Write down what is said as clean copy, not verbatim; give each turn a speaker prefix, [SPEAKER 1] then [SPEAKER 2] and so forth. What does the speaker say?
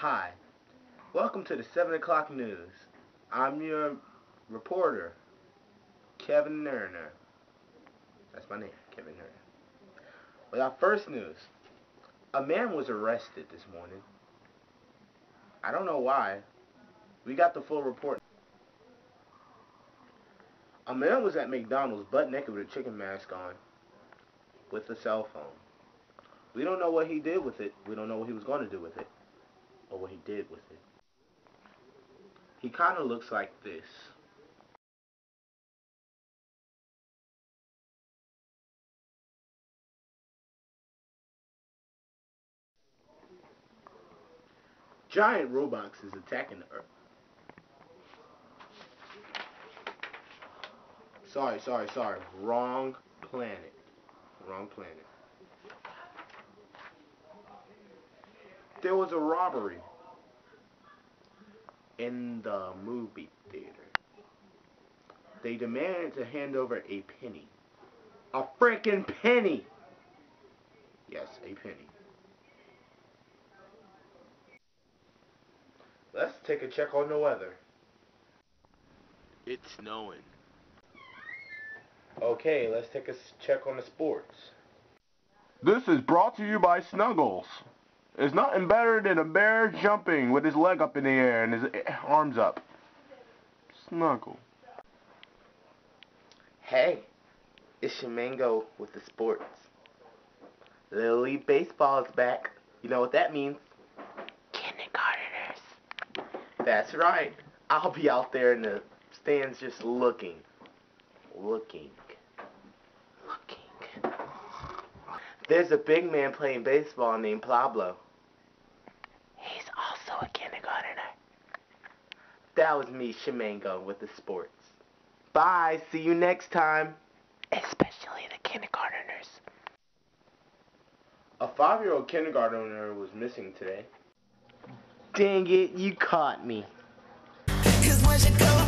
[SPEAKER 1] Hi, welcome to the 7 o'clock news. I'm your reporter, Kevin Nerner. That's my name, Kevin Nerner. Well, our first news. A man was arrested this morning. I don't know why. We got the full report. A man was at McDonald's butt naked with a chicken mask on with a cell phone. We don't know what he did with it. We don't know what he was going to do with it. Or what he did with it. He kind of looks like this. Giant Roblox is attacking the Earth. Sorry. Wrong planet. Wrong planet. There was a robbery in the movie theater. They demanded to hand over a penny. A freaking penny! Yes, a penny. Let's take a check on the weather. It's snowing. Okay, let's take a check on the sports.
[SPEAKER 2] This is brought to you by Snuggles. There's nothing better than a bear jumping with his leg up in the air and his arms up. Snuggle.
[SPEAKER 1] Hey, it's Shamango with the sports. Little League Baseball is back. You know what that means? Kindergarteners. That's right. I'll be out there in the stands just looking. There's a big man playing baseball named Pablo. He's also a kindergartner. That was me, Shamango, with the sports. Bye. See you next time. Especially the kindergartners. A 5-year-old kindergartner was missing today. Dang it, you caught me. 'Cause once you go